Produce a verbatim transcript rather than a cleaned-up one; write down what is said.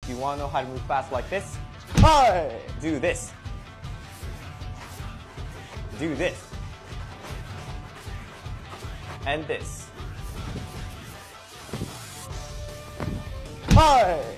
If you want to know how to move fast like this, hi! Do this. Do this. And this. Hi!